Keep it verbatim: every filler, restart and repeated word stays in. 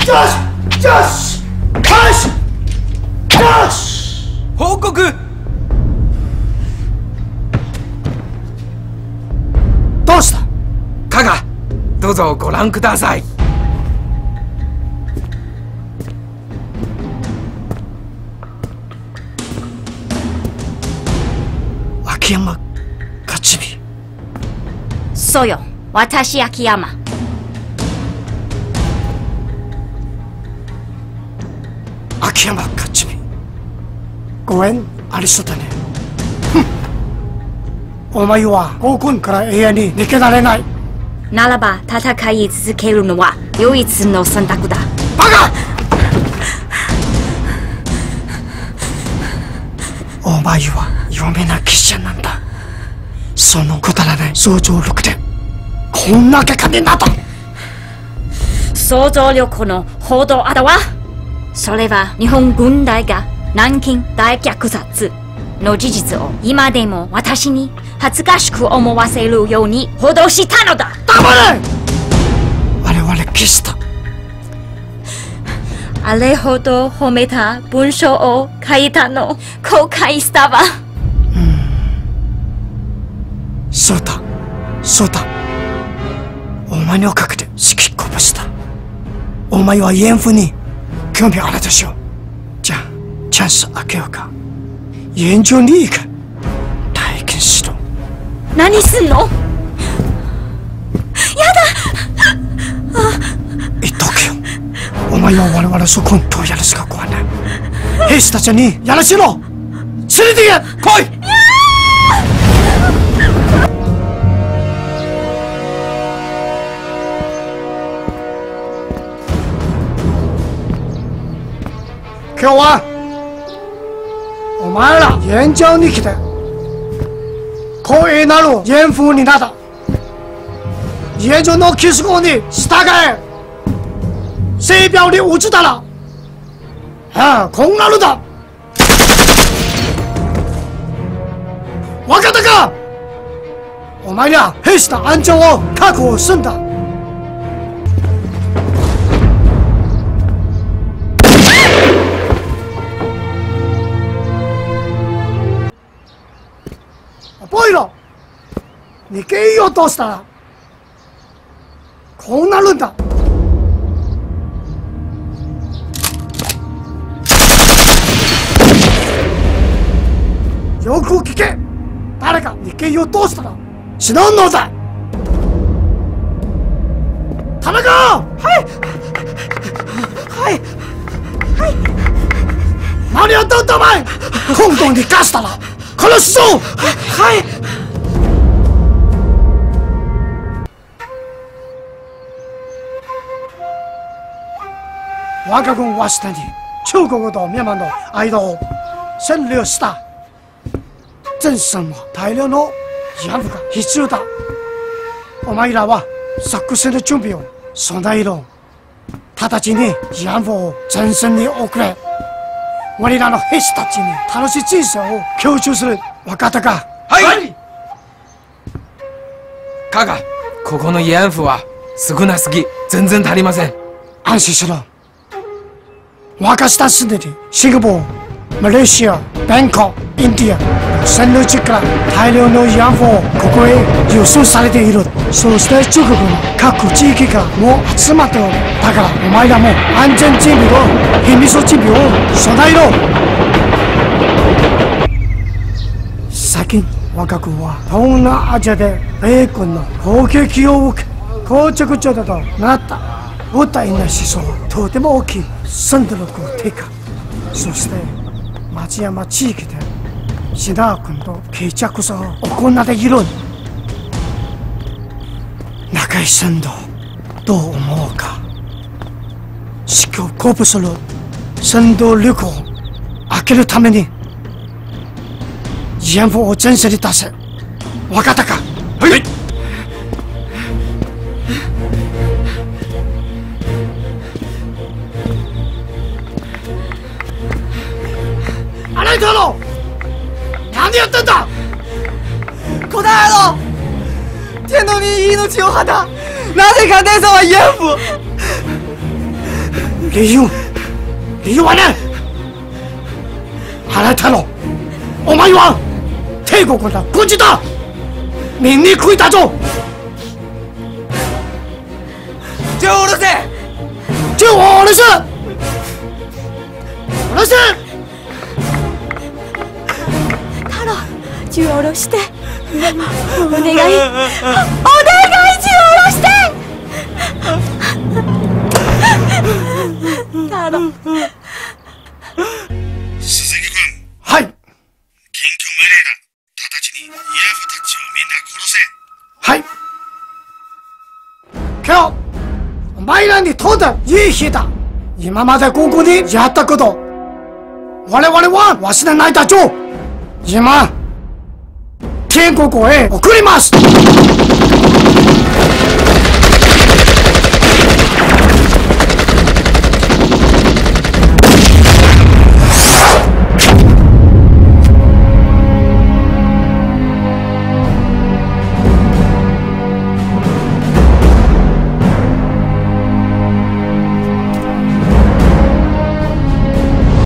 よしよしよし。 報告。 どうした？ 加賀、どうぞご覧ください。 秋山勝美。 そうよ、私秋山。 秋山勝美、ご縁ありそうだね。お前は暴君から永遠に抜けられない。 ならば戦い続けるのは唯一の選択だ。 バカ！お前は有名な記者なんだ。そのくだらない想像力でこんな結果になった。 想像力の報道あだわ。それは日本軍隊が南京大虐殺の事実を今でも私に恥ずかしく思わせるように報道したのだ。 黙れ！我々消した。 あれほど褒めた文章を書いたの後悔したわ。 うん、そうだそうだ、お前のおかげで好きこぼした。お前は遠赴に興味あるでしょ。じゃあチャンス開けようか。研究に行く。体験しろ。 何すんの？やだ。 言っとくよ、お前は我々そこにどうやるしか怖ない。兵士たちにやらしろ。連れて行け。来い。今日はお前ら演講に来て光栄なる演風になった。演講の基礎に従え。性表に落ちたらああこうなるだ。分かったか？お前ら兵士の安全を確保すんだ。覚えろ。逃げようとしたらこうなるんだ。よく聞け。誰か逃げようとしたら死ぬのだ。田中！はいはいはい。何やったんだお前！今度に貸したら殺すぞ！はい。我が軍は下に中国とミャンマーの間を占領した。前線は大量の慰安婦が必要だ。お前らは作戦の準備を備えろ。直ちに慰安婦を前線に送れ。我らの兵士たちに楽しい人生を享受する。分かったか？ はい、はい、加賀、ここの慰安婦は少なすぎ、全然足りません。 安心しろ。私たちすでにシンガポール、マレーシア、バンコク、インディア占領地から大量の慰安婦をここへ輸送されている。そして中国の各地域からもう集まっておる。だからお前らも安全準備と秘密準備を備えろ。最近我が軍は東南アジアで米軍の攻撃を受け膠着状態となった。部隊の死傷はとても大きい。戦闘力低下。そして町山地域でシナー軍と決着戦を行っている。長い戦闘どう思うか？士気を鼓舞する戦闘力を上げるために慰安婦を前線に出せ。分かったか？はい。荒井太郎、何やってんだ！ この野郎！天皇に命を張ったなぜか姉さんは慰安婦理由理由はね、あなたのお前は帝国の軍事だ。民に食いたぞ。 手を下ろせ。 手を下ろせ。下ろせ。 太郎、銃を下ろして。お願い、お願い、銃を下ろして。太郎。 鈴木君。 はい。 緊急命令だ。直ちにイヤフたちをみんな殺せ。 はい。今日お前らにとっていい日だ。今までここにやったこと、我々は忘れないだぞ。今天国へ送ります。